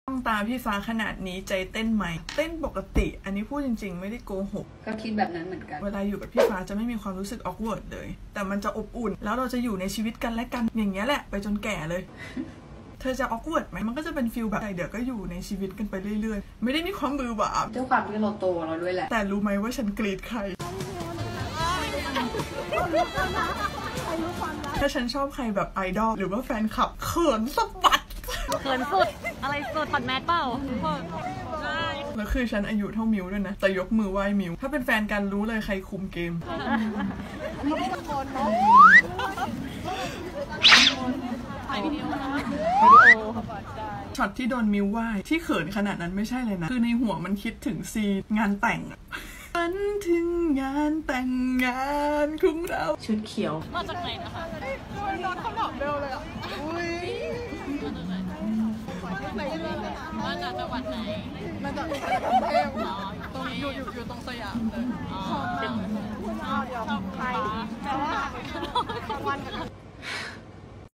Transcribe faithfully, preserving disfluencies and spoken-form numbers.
ต้องตาพี่ฟ้าขนาดนี้ใจเต้นไหมเต้นปกติอันนี้พูดจริงๆไม่ได้โกหกก็คิดแบบนั้นเหมือนกันเวลาอยู่กับพี่ฟ้าจะไม่มีความรู้สึกออกเวิร์ดเลยแต่มันจะอบอุ่นแล้วเราจะอยู่ในชีวิตกันและกันอย่างเงี้ยแหละไปจนแก่เลยเธอจะออกเวิร์ดไหมมันก็จะเป็นฟิลแบบเดี๋ยวก็อยู่ในชีวิตกันไปเรื่อยๆไม่ได้มีความมือหวาด้วยความที่เราโตเราด้วยแหละแต่รู้ไหมว่าฉันกรีดใครถ้าฉันชอบใครแบบไอดอลหรือว่าแฟนคลับเขินสะบัดเขินสุดอะไรสุดถอดแมสเปล่าแล้วคือฉันอายุเท่ามิวด้วยนะแต่ยกมือไหว้มิวถ้าเป็นแฟนกันรู้เลยใครคุมเกมถ่ายวิดีโอนะช็อตที่โดนมิวไหว้ที่เขินขนาดนั้นไม่ใช่เลยนะคือในหัวมันคิดถึงซีนงานแต่งฝันถึงงานแต่งงานของเราชุดเขียวมาจากไหนนะคะนอนเขาหลับเบลเลยอ่ะอุ้ยมาจากจังหวัดไหนมาจากกรุงเทพตรงอยู่อยู่อยู่ตรงสยามเลยอ๋อเดี๋ยวใครแต่ว่าวันกัน